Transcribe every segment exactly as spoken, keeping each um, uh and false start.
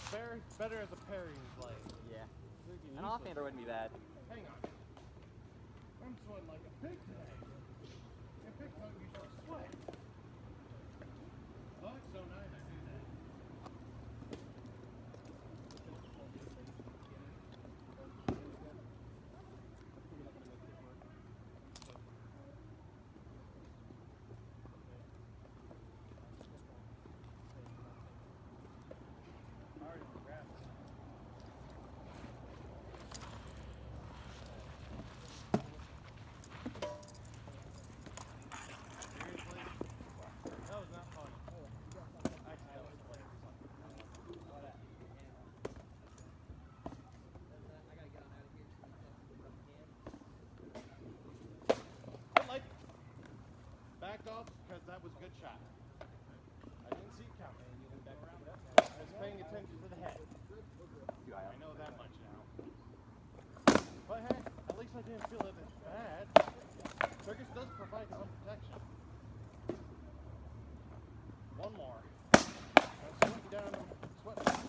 better, better as a parrying blade. Yeah. An offhander wouldn't be bad. Hang on. I'm sweating like a pig today. And pigs don't usually sweat. Oh, it's so nice I do that. Because that was a good shot. I didn't see it coming. I was paying attention to the head. I know that much now. But hey, at least I didn't feel it as bad. Circus does provide some protection. One more. I'm sweating down. Sweating.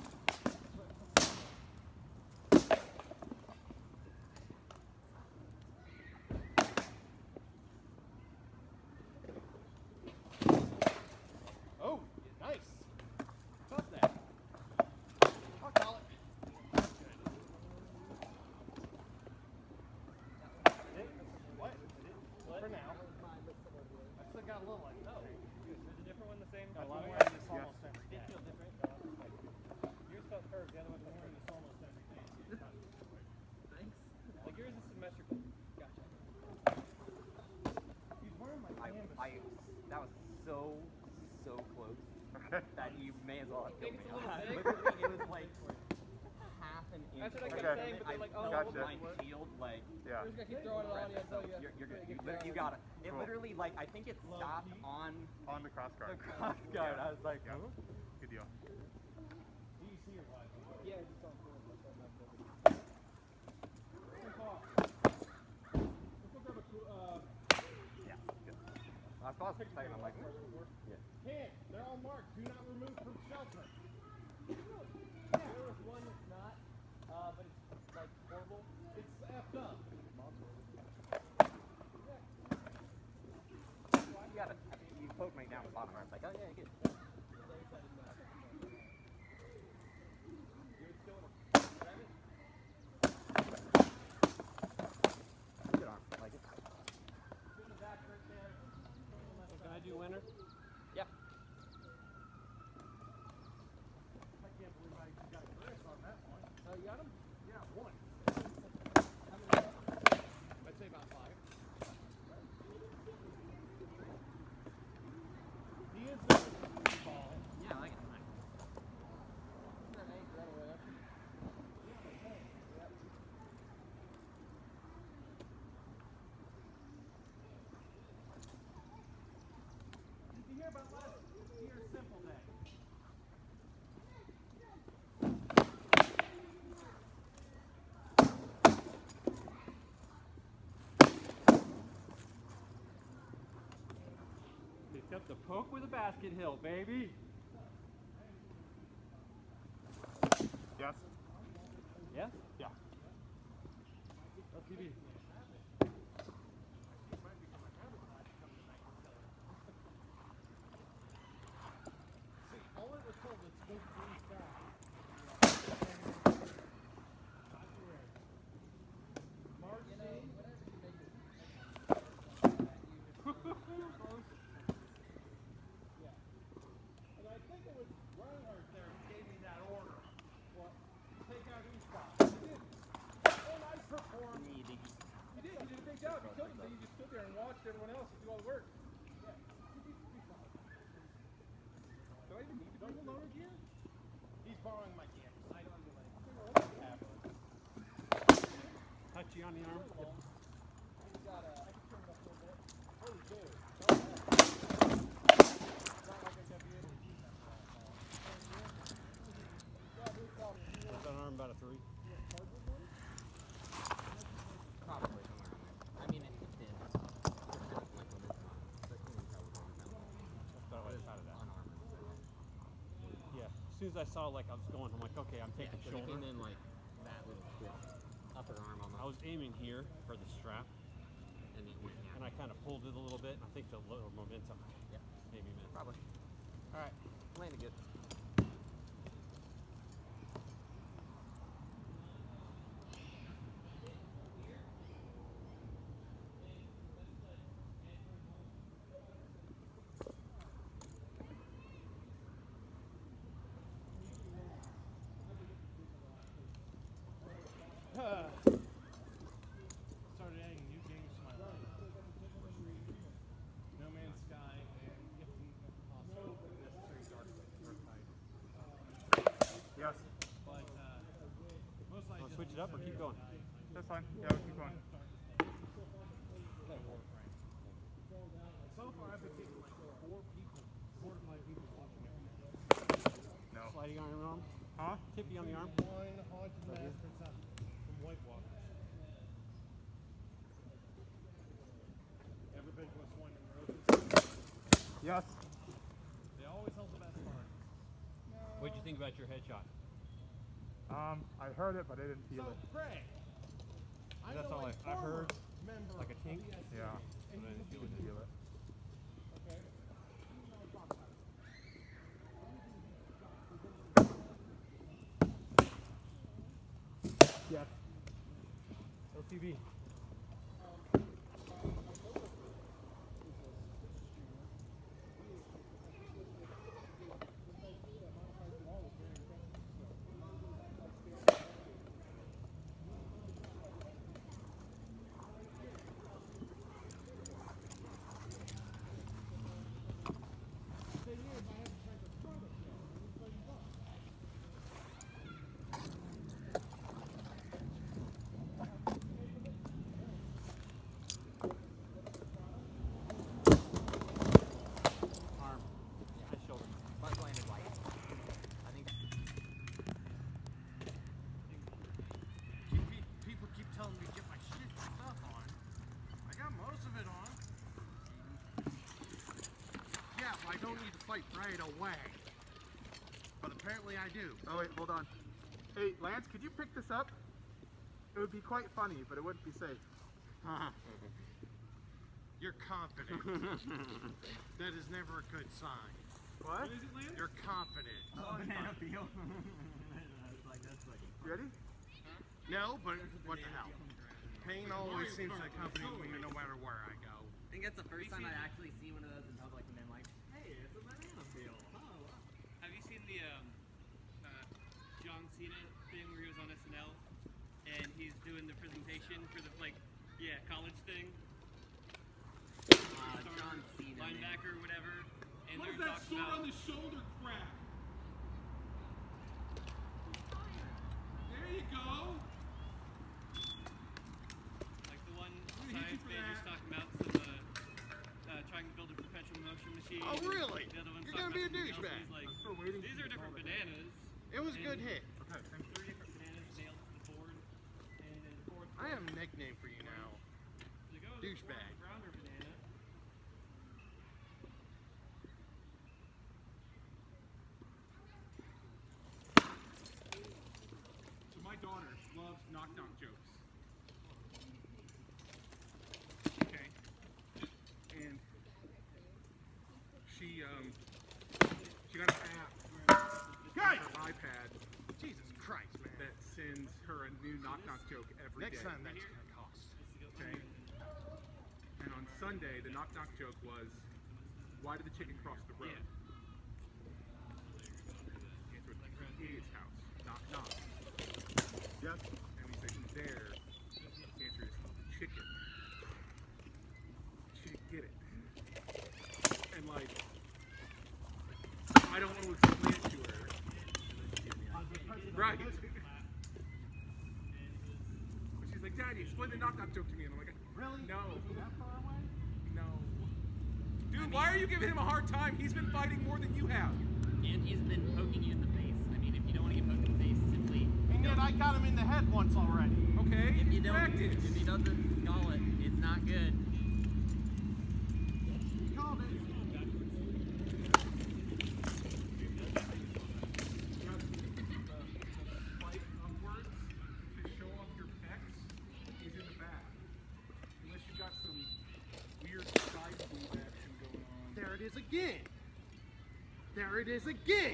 I, that was so, so close that you may as well have killed me. Literally, it was like half an inch. That's what I kept okay. saying, but they're like, oh, I gotcha. my shield, like, yeah. You're just gonna keep throwing it on you until you, you're, you're good. You, you got it. It cool. literally, like, I think it stopped on on the cross guard. The cross guard. Yeah. I was like, yeah. Huh? Good deal. D C or what? Yeah, just don't throw it. I saw six seconds. I'm like, yeah. Can't. They're all marked. Do not remove from shelter. Yeah. There was one that's not, uh, but it's like horrible. It's effed up. You got it. You poked me down the bottom. I was like, oh yeah, good. Good arm. I like it. Can I do winner? Yeah. I can't believe I got Chris on that one. Oh, you got him? Yeah, one. How many? I'd say about five. He is the ball. Yeah, I like it. That ain't right away. Did you hear about last year's Simple Day? Picked up the poke with a basket hill, baby. Yes. Yes? Yeah. Let's T V. All it was told was go three fast. Mark, you know, whatever you make it. Yeah. And I think it was Reinhardt there who gave me that order. What? Take out Eastbound. I did. And I performed. You did. You did. You did a big job. You killed him. You just stood there and watched everyone else do all the work. Yeah. Do I even need to bring a loader gear? He's borrowing my campus. I don't do Touch you on the arm. He's got a. I can turn it up a little bit. Oh, dude. Is that arm about a three? Probably somewhere in there. I mean, it, it did. That's about the other side of that. Unarmed. Yeah. soon as I saw like I was going, I'm like, okay, I'm taking Yeah, so he shoulder. came in like that with his upper arm on I was aiming here for the strap, and he, yeah. and I kind of pulled it a little bit, and I think the little momentum Yeah. maybe missed. Probably. All right. Landed good. Started adding new games to my life. No Man's Sky and Gifting also necessary dark archive. Yes. But uh, most likely Want to switch it up or keep going? That's fine. Yeah, we'll keep going. so far I've been getting like four people, four to five people watching every day. No. Sliding arm arm. Huh? Tippy on the arm. One haunted master from White Walkers. Ever been to a Swine and Roses? Yes. They always hold the best parties. What'd you think about your headshot? Um, I heard it, but I didn't feel So, it. Greg, I That's know all a I- I former heard, member like a tink. of the S C, Yeah. and But I you didn't feel did it. Feel it. Okay. Yes. L T V. Arm. Nice shoulder. Butt landed light. I think. Keep, pe- people keep telling me to get my shit stuff on. I got most of it on. Yeah, well, I don't need to fight right away. But apparently I do. Oh wait, hold on. Hey, Lance, could you pick this up? It would be quite funny, but it wouldn't be safe. You're confident. That is never a good sign. What? You're confident. Oh, banana peel. Like that's like. Ready? No, but what the hell? Pain always seems to accompany me no matter where I go. I think that's the first time I've actually seen one of those in public and been like, hey, it's a banana peel. Oh, wow. Have you seen the um, uh, John Cena thing where he was on S N L and he's doing the presentation for the like, yeah, college thing? Uh, John Cena. Linebacker or whatever. And What they're is that talking sword about on the shoulder crack? There you go. like the one gonna hit you science for major's that. talking about some uh, uh, trying to build a perpetual motion machine. Oh, really? The other one's You're talking gonna be a about something else, douchebag. and he's like, I'm still waiting these for are you to different call it. bananas. It was a good hit. Okay, thank you. Three different bananas nailed to the board. And then the fourth I have a nickname for you now. Like, oh, Douchebag. Rounder banana. So my daughter loves knock-knock jokes. Okay. And she um she got an app on her iPad Jesus Christ, man. that sends her a new knock-knock joke every day. Next time that's gonna cost. Okay. And on Sunday, the knock-knock joke was, why did the chicken cross the road? Answer was, the idiot's house. Knock, knock. Yes. And we say, who's there? The answer is, the chicken. She didn't get it. And like, I don't want to explain it to her. Right. But she's like, Daddy, explain the knock-knock joke to me. And I'm like, Really? no. That far away? No. Dude, why are you giving him a hard time? He's been fighting more than you have. And he's been poking you in the face. I mean, if you don't want to get poked in the face, simply. And yet I got him in the head once already. Okay? If you in don't, practice. if he doesn't call it, it's not good. Called it. again. There it is again.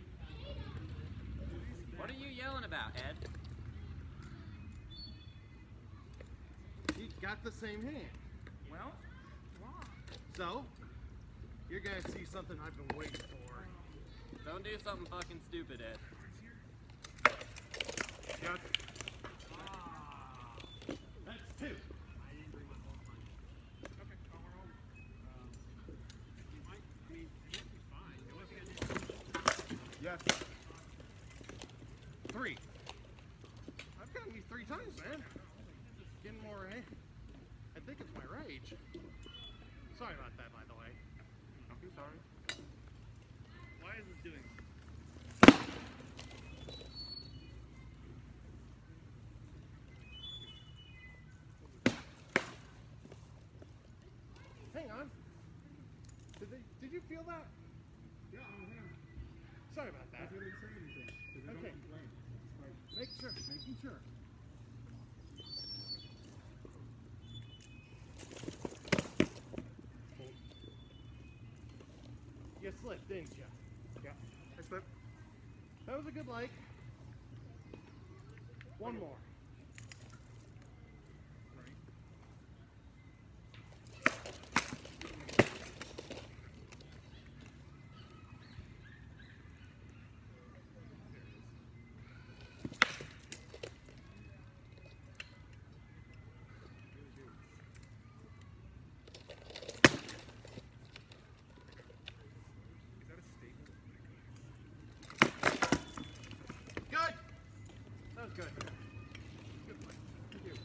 What are you yelling about, Ed? You got the same hand. Well, So, you're gonna see something I've been waiting for. don't do something fucking stupid, Ed. Yes. That's two. Yes. Three. I've gotten you three times, man. Getting more, eh? I think it's my rage. Sorry about that, by the way. Don't be sorry. Why is this doing this? Hang on. Did they? Did you feel that? Yeah, I'm here. Sorry about that. I didn't say anything. 'Cause I don't Okay. complain. It's like Make sure. making sure. You slipped, didn't you? Yeah. I slipped. That was a good like. One more. Good. That was good. Good play. Thank you.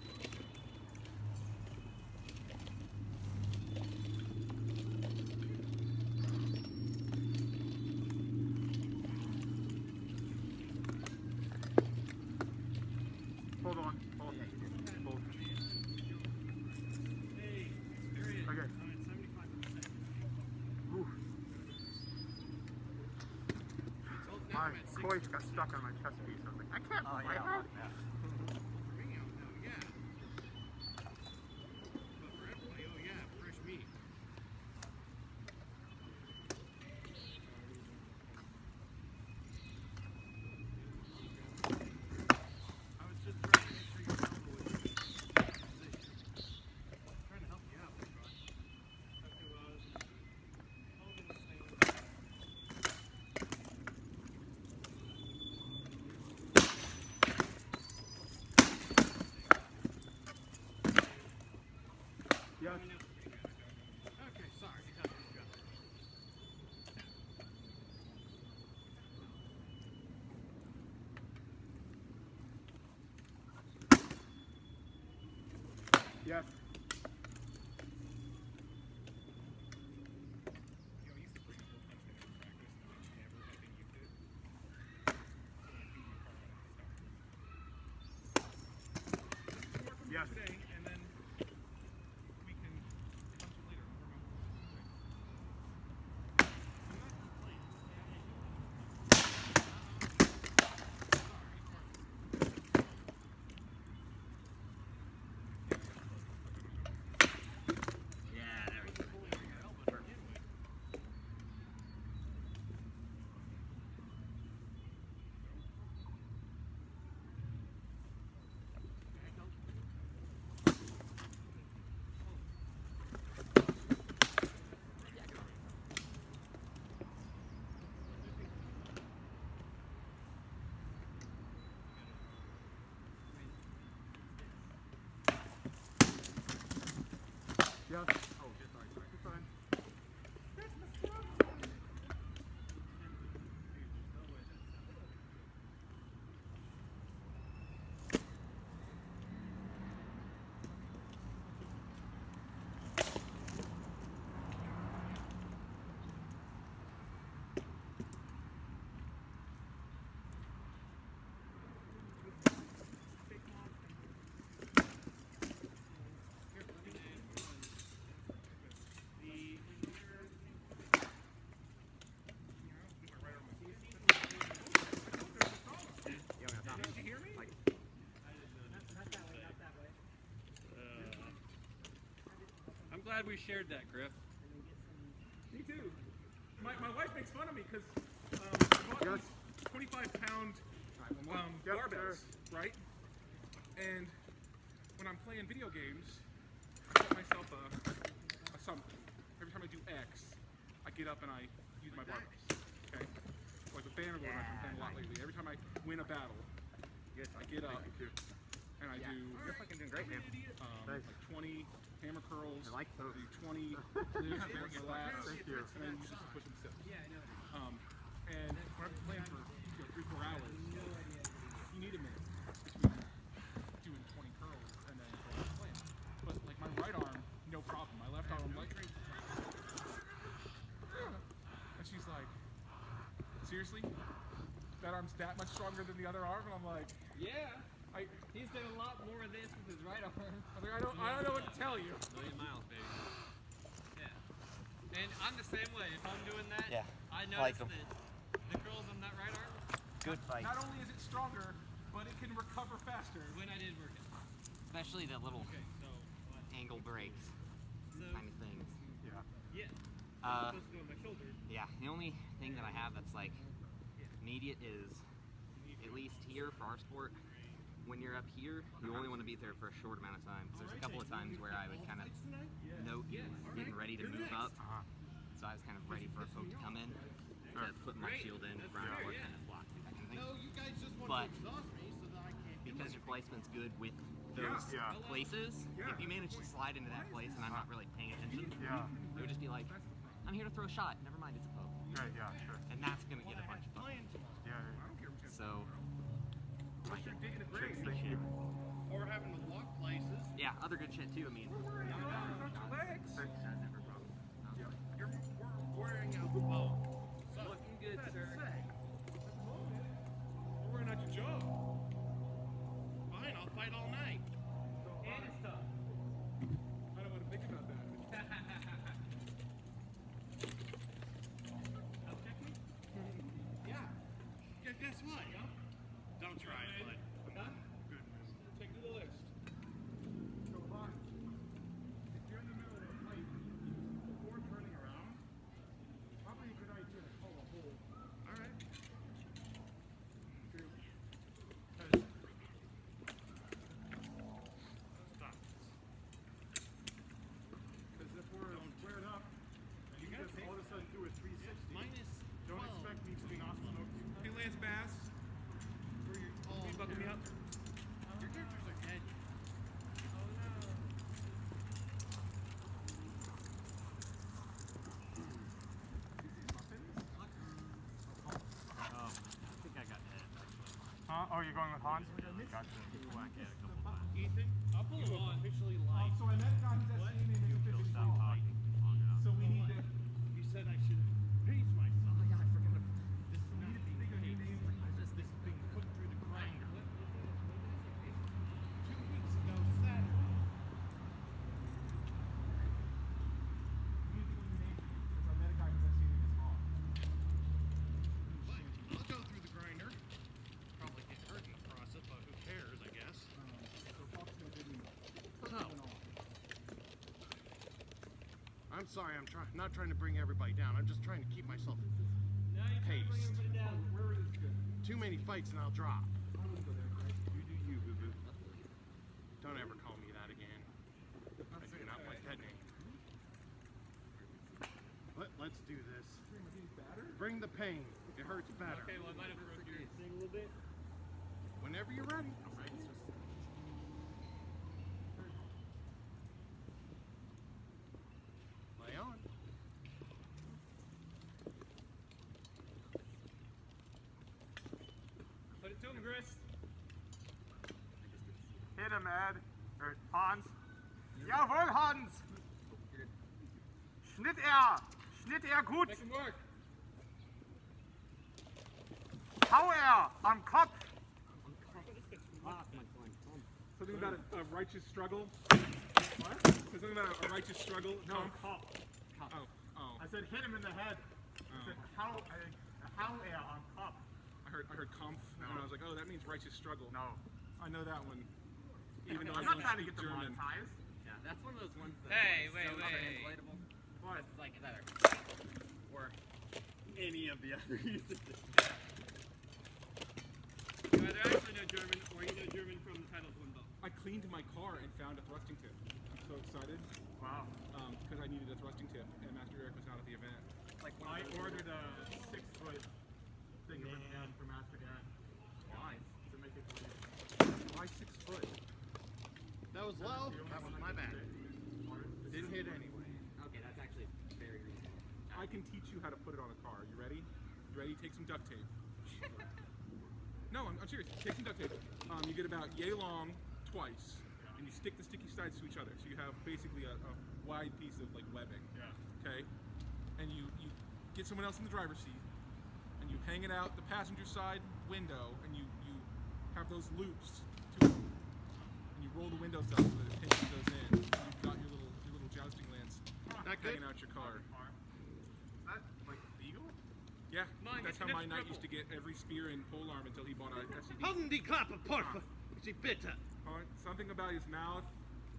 Hold on. Hold. Hold. Hey, experience. Okay. I'm at seventy-five percent. Ooh. Now My I'm at voice sixty. got stuck on my chest piece. I was like, I can't Oh, move my yeah, head. fuck that. For me, oh, no, yeah. But for everybody, oh yeah, fresh meat. I was just trying to make sure you're comfortable with your position. Trying to help you out, my God. Okay, well, I was holding this thing. Yes. Okay, sorry. Yes. Yes. Today, and then we can punch it later. Yeah, there we go. Yes. Oh, yeah, sorry, sorry. You're fine. I'm glad we shared that, Griff. Me too. makes fun of me because um, I bought Yes. these twenty-five pound um, Yep, barbells, sir. right? And when I'm playing video games, I set myself a, a something. Every time I do X, I get up and I use my barbells. Okay? Like with Bannerlord, I've been playing a lot lately. Every time I win a battle, I get up and I Yeah, do you're fucking doing great, man. um, Thanks. like twenty hammer curls. I like those. I do twenty glutes, lats, Thank you. and then you just push and sit. Um, and when I'm playing for you know, three, four hours, you need a minute between doing twenty curls and then going and playing. But like my right arm, no problem. My left arm, like, and she's like, seriously? That arm's that much stronger than the other arm? And I'm like, Yeah. I, He's done a lot more of this with his right arm. I'm like, I don't, I don't know what to tell you. Million miles, baby. Yeah. And I'm the same way. If I'm doing that, Yeah, I like notice 'em. that the curls on that right arm, Good fight. Not only is it stronger, but it can recover faster. when I did work it. Especially the little Okay, so what? angle breaks So, kind of things. Yeah. yeah. Uh, It's supposed to go on my shoulder. yeah, the only thing that I have that's like immediate is, at least here for our sport, when you're up here, you only want to be there for a short amount of time. Because there's a couple of times where I would kind of note he was getting ready to move up. Uh-huh. So I was kind of ready for a poke to come in, to put my shield in, ground or kind of block, that kind of thing. No, you guys just want But to exhaust me so that I can't. because your placement's good with those Yeah. places, if you manage to slide into that place and I'm not really paying attention, Yeah. it would just be like, I'm here to throw a shot, never mind, it's a poke. Right, yeah, sure. And that's going to get a bunch of fun. Yeah, yeah. So, like, Chicks, thank you. Or having to lock places. yeah, other good shit too, I mean. Legs. That's never a problem. You're we're wearing out the bow. Looking good, sir. We're wearing out your jaw. Fine, I'll fight all night. And it's tough. I don't want to think about that. Yeah. Yeah, guess what? Don't try it, bud. Take to the list. So, Hawk, if you're in the middle of a fight, before turning around, probably a good idea to call a hold. All right. Stop. Because if we're squared up, and you just all of a sudden do a three sixty, Minus don't twelve. expect me to be awesome. Hey, Lance Bass, For your, oh, will you buckle me up? Your characters are dead. Oh, I think I got hit, actually. Huh? Oh, you're going with Hans? Gotcha. Whack it a couple times. Ethan, I'll pull him on. Officially light. So I met a guy who's at Steam and You'll officially stop wrong. talking long enough. So we need to. You said I should pace myself. Oh, yeah, I forgot about This is not being paced. This, this is being put through the grinder. Two weeks ago, Saturday. Because I met a guy who's at Steam and it's wrong. But I'll go through the grinder. Probably get hurt in the process, but who cares, I guess. So Fox no good enough. So, I'm sorry, I'm trying not trying to bring everybody down. I'm just trying to keep myself Now you can bring paced. everybody down. Where is good? Too many fights and I'll drop. I wouldn't go there, right? You do you, boo boo. Don't ever call me that again. I do not like that name. Let, let's do this. Bring the pain. It hurts better. Okay, well, I might have broke your thing a little bit. Whenever you're ready. Lay on. Put it to him, Chris. Hit him, Ed. Or Hans. Jawohl, Hans! Schnitt er! Schnitt er gut! Make him work. Hau er! Am Kopf! Something about a, a righteous struggle. What? Something about a, a righteous struggle. No, Tom? Kopf. Oh, oh. I said hit him in the head. I said hau, uh, hau er am Kopf. I heard, I heard Kampf, and I was like, oh, that means righteous struggle. No. I know that one. Even though I'm I not don't trying to speak get the German. monetize. Yeah, that's one of those ones that Hey, is wait, so wait. translatable. What? It's like it's either or any of the other uses. You either actually know German or you know German from the title of one book. I cleaned my car and found a thrusting tip. I'm so excited. Wow. Um, because I needed a thrusting tip, and Master Eric was not at the event. Like I ordered a six foot thing of gun for Master Dad twice to make it believe. Why six foot? That was low. That was my bad. Didn't hit anyway. Okay, that's actually very reasonable. I can teach you how to put it on a car. You ready? You ready? Take some duct tape. No, I'm, I'm serious. Take some duct tape. Um, you get about yay long twice, and you stick the sticky sides to each other. So you have basically a, a wide piece of like webbing. Yeah. Okay. And you you get someone else in the driver's seat, and you hang it out the passenger side window, and you you have those loops to them, and you roll the windows up so that the tension goes in. And you've got your little your little jousting lance Not good. hanging out your car. Is that like legal? Yeah, Mine that's gets how my an knight triple. used to get every spear and polearm until he bought a S C D. Halten die Klappe, porfa. Sie bitte. Alright, something about his mouth,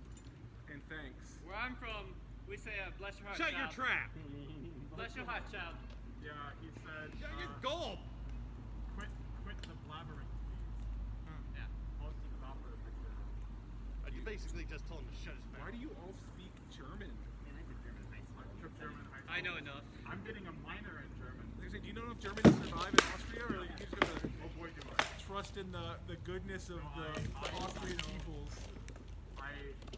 and thanks. Where I'm from, we say uh, bless your heart, Shut your child. trap. Bless your heart, child. Yeah, he said. Shut your uh, gob. Quit, quit the blabbering, please. Yeah. Most of the opera picture. Uh, You basically just told him to shut his mouth. Why do you all speak German? Man, I did German in high school. I took German in high school. I know enough. I'm getting a minor in German. Like I said, do you know enough German to survive in Austria, or are you just gonna Oh boy, do I. trust in the, the goodness of No, the, I- the I- Austrian I know. peoples? I,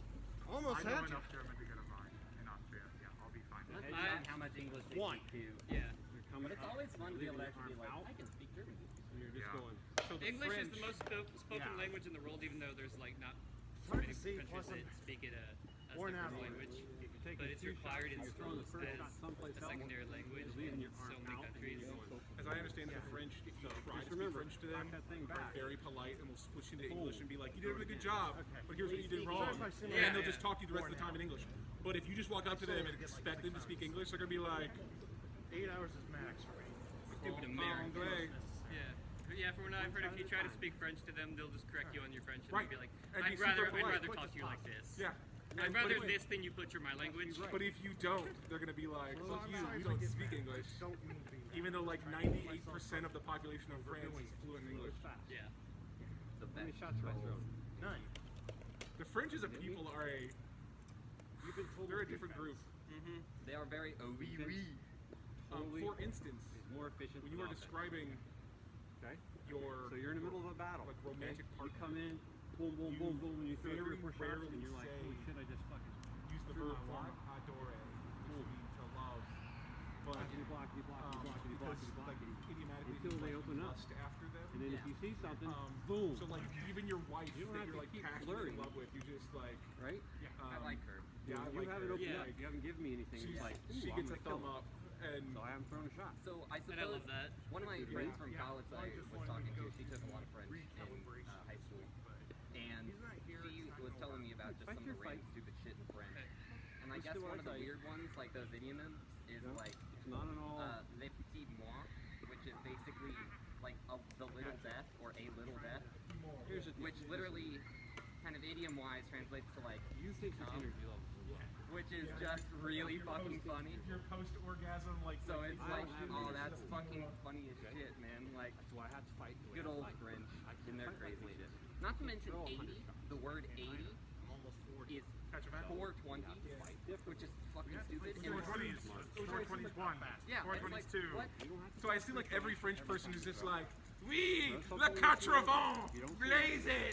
Almost I know had you. enough German to get a vine in Austria. Yeah, I'll be fine. Depends I- on how much English they One. speak too. Yeah. But it's always fun to be able to actually be like, I can speak German. You're just Yeah. going. So the English French, is the most spo- spoken Yeah. language in the world, even though there's like not Hard many to see, countries plus that I'm speak it uh, as worn their out first already. language. If you take But a it's few required in shots, you're throwing schools the first as shot someplace a else, secondary language you're leaving in your so arm many out and countries. you're going. as I understand it, the French, if you try to speak remember, French to them, knock that thing are back. very polite and will switch into Boom. English and be like, you did a really good job, Okay. but here's what you did wrong. Clarify And similar- then they'll Yeah, just yeah. talk to you the rest of the time in English. But if you just walk up to them and expect them to speak English, they're gonna be like, Eight hours is max for me. Stupid "Oh, Americans. Anglais." Yeah. But yeah, from what I've heard, if you try to speak French to them, they'll just correct you on your French and Right. they'll be like, And be I'd rather, super I'd polite. rather talk to you like this. Yeah. I'd And- rather but, this than you butcher my language. but if you don't, they're gonna be like, Well, fuck I'm you, sorry you if I don't get speak mad. English. Don't mean to be mad. Even though like ninety-eight percent of the population of France is fluent in English. Yeah. The How many best shots have I thrown? None. The French as a people are a, You've been told they're a to be different fast. group. Mm-hmm. They are very oh wee wee. Um, Holy- for instance, Is more efficient. when you were than offense. describing Okay. your So you're in the middle of a battle. like romantic okay? partner, You come in, boom, boom, You boom, boom, and you throw three or very four shots, rarely and you're like, say- holy shit, I just fucking use the threw verb my form wallet. adore, which means to love. But blockety, blockety, blockety, um, blockety, because blockety, like blockety. idiomatically Until you, they like, open up. lust after them. And then Yeah. if you see something, Um, boom. So like even your wife You don't that have you're to like keep passionately flirting. in love with, you just like right? um, I like her. Yeah, I you like haven't her. opened Yeah. up. You haven't given me anything. She's, It's like, ooh, she I'm gets a gonna kill thumb him. up, and So I haven't thrown a shot. So I And I suppose love that. one of my Yeah. friends from Yeah. college Well, I I just was wanted talking to to, go she took a lot of French in recalibration. uh, high school, and He's not here, she it's time was to telling go. me about just Fight some your of the random fight. stupid shit in French. Okay. And I Let's guess do what one I of the tell you. weird ones, like those idioms, is Yeah. like It's not at all. uh, les petits mois, which is basically like a, the little death or a little death, Here's the which literally kind of idiom-wise translates to like, you think your um, energy level is low. which is just really fucking funny. if you're post-orgasm, like So like, it's I like, don't have oh, any that's shit. fucking funny as shit, man. Like, That's why I had to fight. the way good I old fight. French I and can't their fight like crazy this. shit. Not to mention throw a hundred eighty, shots. the word eighty I'm almost forty. is catch a man. four twenty, which is fucking stupid. And four it's- twenties, four twenties one, yeah, four it's like, twenties two. what? You don't have to So I see like every French person is just like, oui, That's le something quatre you vents, you don't blaze it.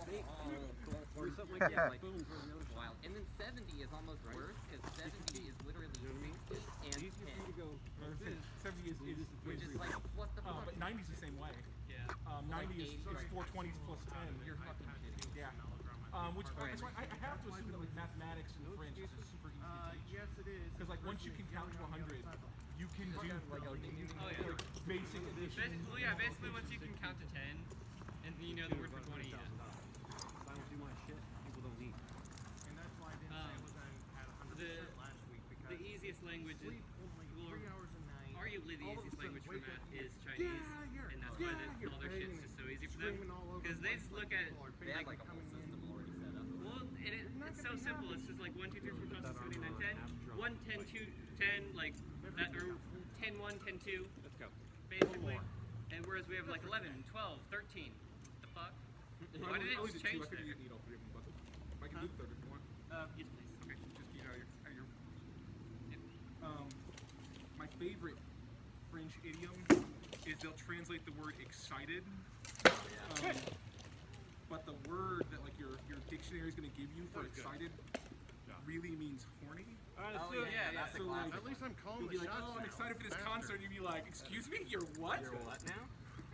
Or something like Yeah, that. like- Boom, throw the other side. Wild. And then seventy is almost worse because seventy is literally You know what I mean? sixty and It's easier for ten, you to go like this. seventy is, is, which is is like, what the uh, fuck? but ninety is the same way. Yeah. Um, Like ninety is, eighty, is right. four twenties plus ten. You're fucking kidding. Yeah. Um, which Right. that's why I, I have to assume that like mathematics and French is super easy Uh, to teach. yes, it is. Because like once you can count to one hundred, you can do like, Oh, ding, ding, ding. Oh, yeah. like basic addition. Bas- well, yeah, basically once you can count to ten, and you know the word for twenty, yeah. If I don't do my shit, people don't eat. And that's why I didn't Um, say I was at one hundred the- percent last week because The easiest language is, sleep only well, three hours a night. arguably the All of a easiest sudden language for wake up math and is you're, Chinese, "Yeah, you're- and that's yeah, why they, you're all their shit's banging just it, so easy for screaming them. all over Because the they place just like look at, people are They have basically like a whole coming in. system already set up. well, and it, not it's gonna so be simple. happy. It's just like one, two, three, four, five, That six, seven, eight, nine, armor ten. half drunk. one, ten, two, ten, like that, or ten one, ten two, Let's go. basically. And whereas we have like eleven, twelve, thirteen. The fuck? Why did it I just two. change I think there? you need all three of them, but I can do the third if you want. Uh, yes, please. Okay, just get out of your. Out of your Yep. um, my favorite French idiom is they'll translate the word excited. Um, but the word that like your your dictionary is going to give you for excited really means horny. Oh, yeah, yeah, that's So like, At least I'm calling you'll be the like, shots oh, I'm now, excited for this bastard. concert. You'd be like, excuse me, you're what? You're what now?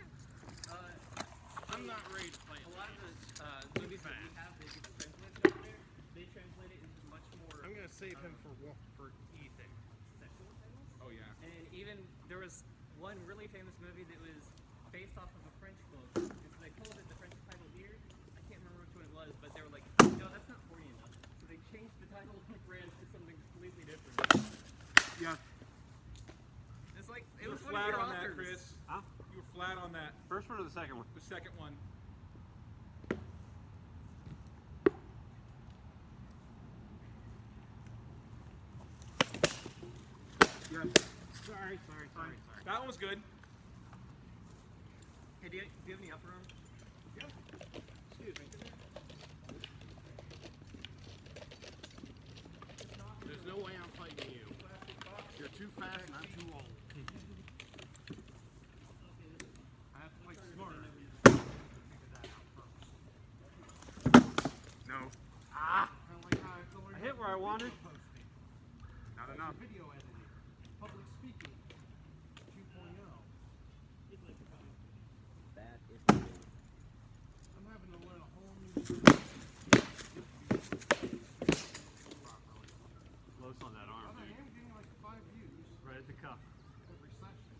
Uh, I'm not ready to play. a lot of the uh, movies that we have, they get translated over there. They translate it into much more I'm gonna save him for wa- for Ethan. sexual titles. Oh yeah. And even there was one really famous movie that was based off of a French book. And so they called it the French title here. I can't remember which one it was, but they were like, no, that's not horny enough. So they changed the title of the brand to something completely different. Yeah. It's like it You was were one of flat your on that, authors. Chris. Huh? You were flat on that. First one or the second one? The second one. Yeah. Sorry, sorry, sorry, sorry. That one was good. Hey, do you, do you have any upper arm? Excuse me. There's no way I'm fighting you. You're too fast and I'm too old. I have to fight smarter. No. Kind of like how I have to learn I hit where I wanted. posting. Not enough. Video editing. Public speaking. two point oh. That is I'm having to learn a whole new close on that arm, I am getting like five views right at the cuff. every session.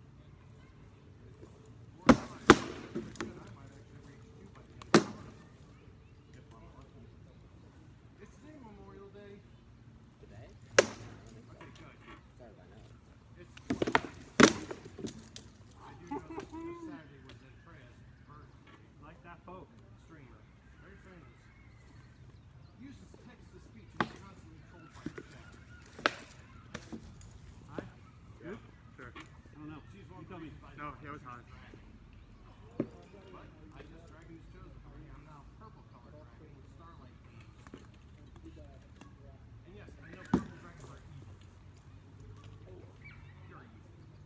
More than I good, I might actually reach two by the end of the summer. If I'm lucky. It's today Memorial Day. Today? Okay, good. Sorry if I know. It's I do know that this Saturday was Andreas' birthday. Like that folk. Streamer. Very famous. Uses text-to-speech and is constantly trolled by the chat. Hi? Good? Sure. I don't know. She's one You tell me. No, it was hot. But I just Dragon's chosen for me. I'm now purple color dragon with starlight beams. And yes, I know purple dragons are evil. Pure evil.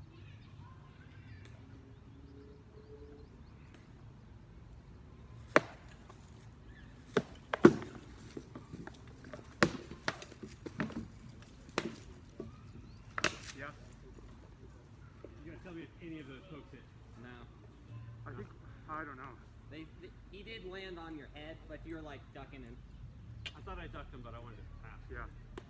Yeah. You gotta tell me if any of those pokes hit. No. I think, I don't know. They, they, he did land on your head, but you were like ducking and. I thought I ducked him, but I wanted to pass. Yeah.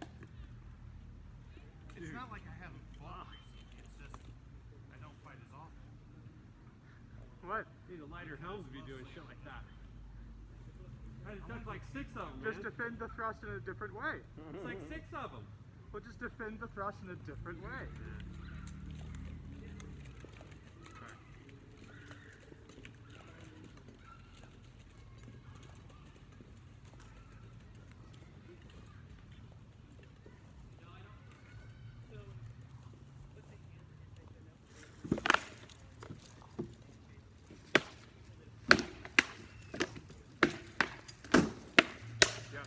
It's not like I haven't fought recently. It's just I don't fight as often. What? Need a lighter helms to be doing shit like that. I just ducked like six of them, Just defend the thrust in a different way. It's like six of them. Well, just defend the thrust in a different way. Yeah.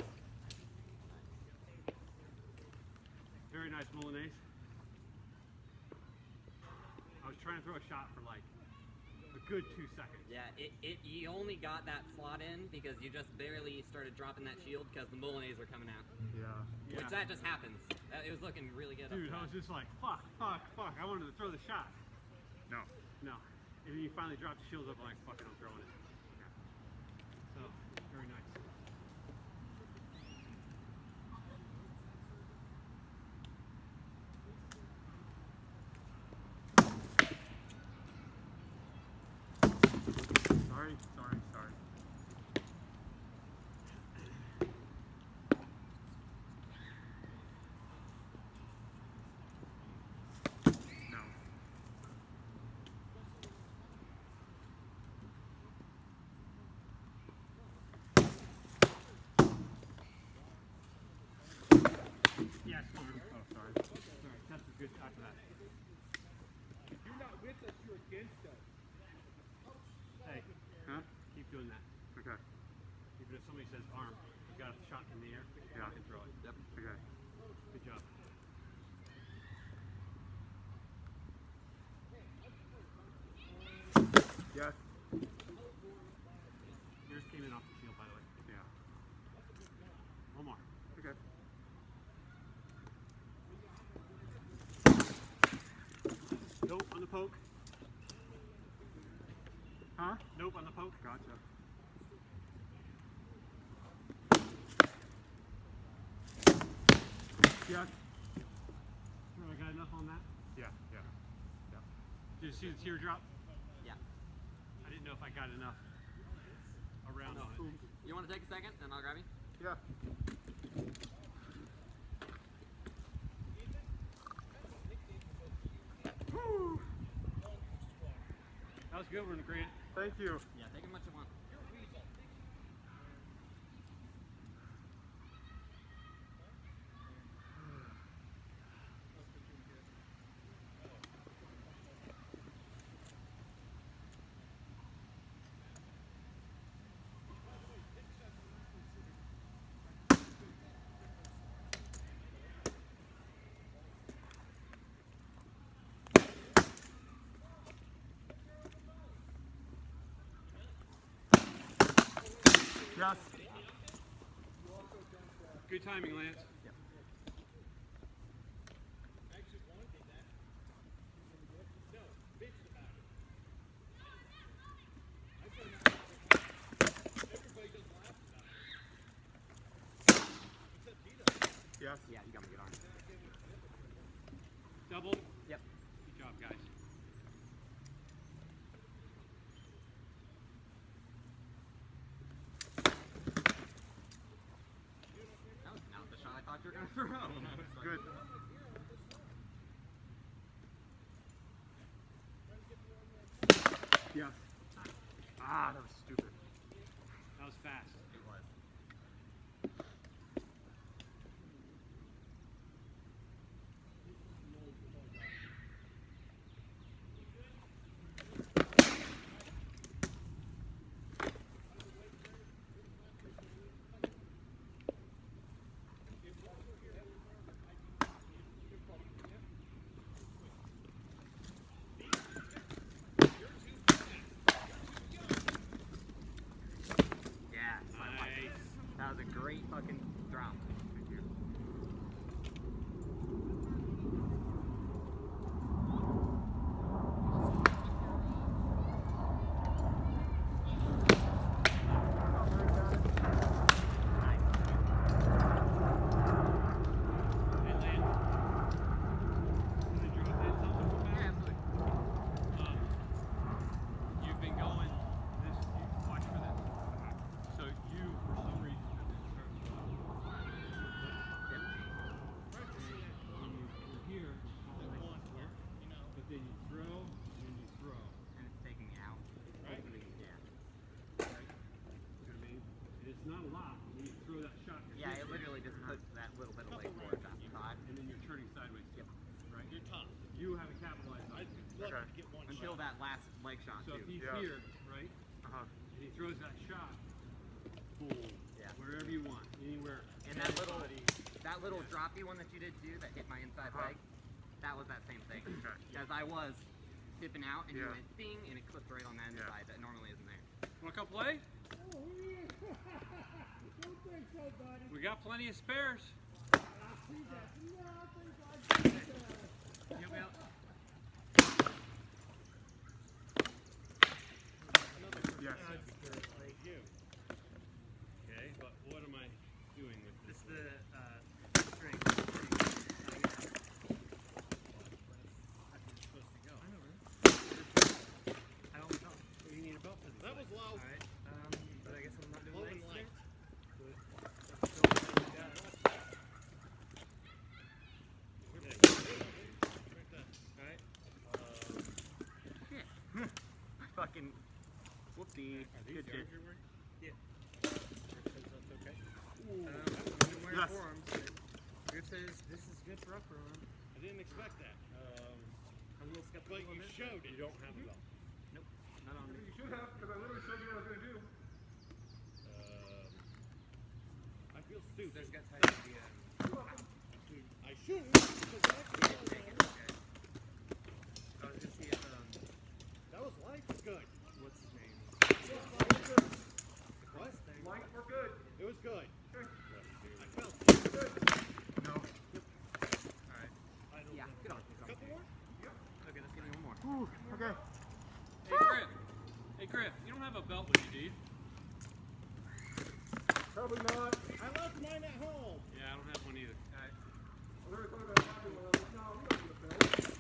Very nice Milanese. I was trying to throw a shot for like a good two seconds. Yeah, it, it you only got that slot in because you just barely started dropping that shield because the Milanese were coming out. Yeah. Which that just happens. That, it was looking really good. Dude, I up was just like, fuck, fuck, fuck. I wanted to throw the shot. No. No. And then you finally dropped the shield up and like, fuck it, I'm throwing it. So, very nice. Sorry, sorry, sorry. No. Hey, Huh? keep doing that. Okay. Even if somebody says arm, you got a shot in the air, Yeah. you can throw it. Yep. Okay. Good job. Yes. Yours came in off the field, by the way. Yeah. One more. Okay. Nope on the poke. Huh? Nope on the poke. Gotcha. Yes. Oh, I got enough on that. Yeah. Yeah. Did you see the teardrop? Yeah. I didn't know if I got enough around on it. You want to take a second, and I'll grab you? Yeah. Woo. That was a good one, Grant. Thank you. Yeah, take as much as you want. Yes. Good timing, Lance. Yep. Yes. Yeah, you got me good arm. Double. Yep. Good job, guys. That was not the shot I thought you were going to throw. Good. Yes. Ah, that was stupid. That was fast. It was. Yeah, slide wide. Nice. That was a great fucking drop. Thank you. Hey, Lance. Can I drop in something real Yeah, fast? absolutely. Um, you've been going this, you watch for this. So you, for some reason, have been starting to go. Yep. When you were here, but then you throw, and then you throw. And it's taking me out. Right. Hopefully, yeah. You know what I mean? And it's not a lot. When you throw that shot, you're Yeah, it this way, literally just puts that little bit of leg forward that thought. and then you're turning sideways. Yep. Right? You're tough. You haven't capitalized on I'd it. be lucky Okay. to get one Until shot. that last leg shot, So too. if he's Yeah. here, right, Uh-huh. and he throws that shot, boom, Yeah. wherever you want, anywhere. And that little, that little droppy one that you did too, that hit my inside Uh-huh. leg, that was that same thing. Okay. As I was tipping out, and you Yeah. went ding, and it clipped right on that Yeah. inside that normally isn't there. Want to come play? We got plenty of spares. You'll be out. Yes. Okay, but what am I doing with This this? is the uh, string. I know, right? I don't know. You need a belt for this. That was loud. Alright, um, but I guess I'm not doing Low legs and today. light. Alright. Fucking whoopsie. Good shit. Um, I've been wearing Yes. forearms. Good says this is good for upper arm. I didn't expect that. Um, I'm little skeptical But of you it. showed it. You don't have a belt. Nope, not on me. You should have, because I literally showed you what I was going to do. Um, I feel stupid. There's got tied at the end. I shouldn't. Because that's Yeah, take it, okay. I was gonna see if, um, that was light. Good. what's his name? What? Light or good? It was good. Okay. I felt it. No. Alright. Yeah, good on. Couple more? Okay, let's give me one more. Ooh, okay. Hey, Griff. Hey, Griff, you don't have a belt with you, dude. Probably not. I left mine at home. Yeah, I don't have one either. Alright. I literally thought about having one. I was like, no, we don't need a belt.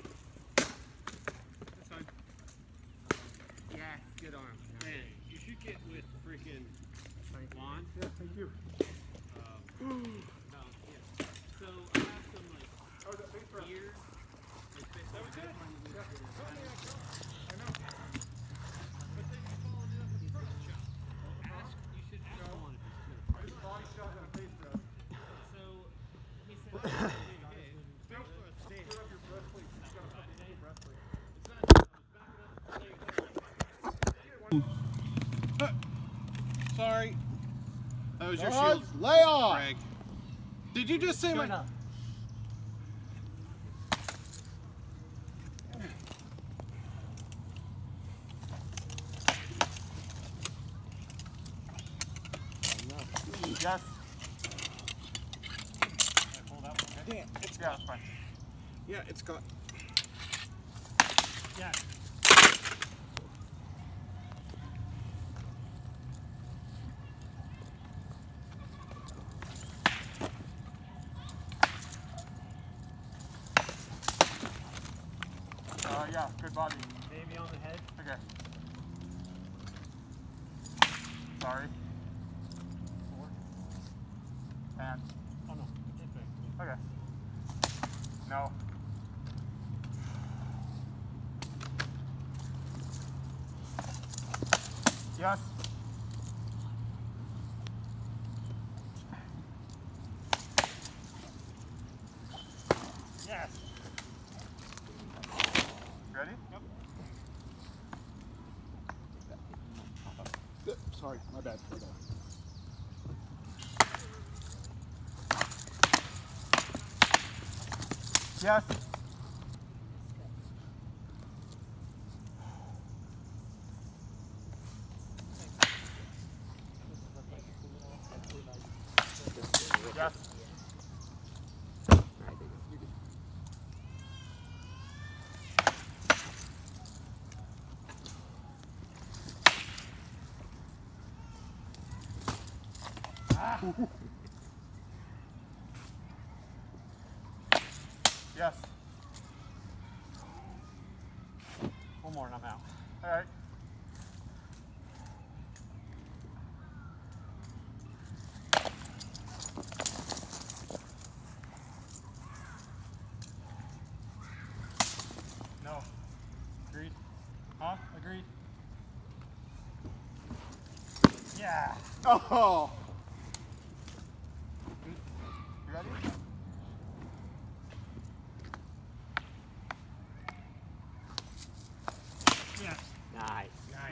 That's fine. Yeah, good arm. Man, you should get with freaking Juan. Yeah, thank you. Um, no, yeah. So I have some like How was that face wrap? gear. Like, that was good. I know. But then you followed it up with pro shot. Ask. You should ask Juan if he's good. I just body shot and a face wrap. So he said, "Okay, okay." Don't put up your breastplate. You just gotta put it in your breastplate. It's not. I was backing up. Sorry. That was your Guys, shield. lay off. Greg. Did you just say my... Yes. Damn, it's Yeah, it's fine. Yeah, it's got... Yeah. Uh, yeah, good body. Maybe on the head. Okay. Sorry. Four. And. Oh no. Okay. No. Yes. Yes. Ready? Yep. Sorry, my bad. My bad. Yes. Yes. Yes. One more and I'm out. All right. No. Agreed? Huh? Agreed? Yeah. Oh! You ready? Yes. Nice.